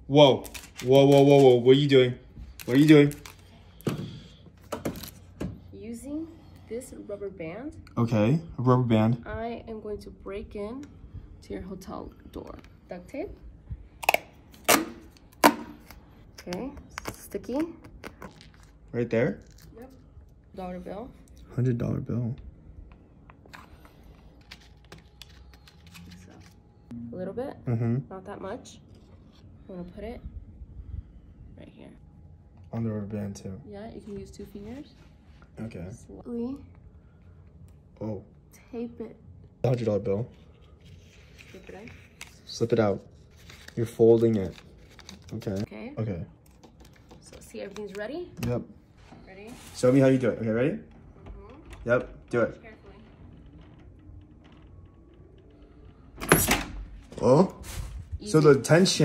Whoa. Whoa, whoa, whoa, whoa. What are you doing? What are you doing? Using this rubber band. Okay, a rubber band. I am going to break in to your hotel door. Duct tape. Okay, sticky. Right there? Yep. Dollar bill. $100 bill. So, a little bit. Not that much. I'm gonna put it right here. On the rubber band too. Yeah, you can use 2 fingers. Okay. Slowly. Oh. Tape it. $100 bill. Tape it in. Slip it out. You're folding it. Okay. Okay. Okay. So see, everything's ready? Yep. Ready? Show me how you do it. Okay, ready? Yep, do it. Carefully. Oh. Easy. So the tension